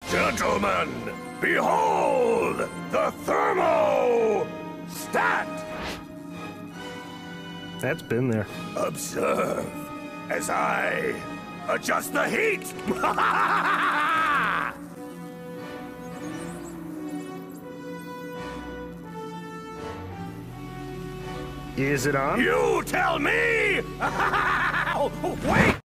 Gentlemen, behold the thermostat! That's been there. Observe as I adjust the heat! Is it on? You tell me! Wait!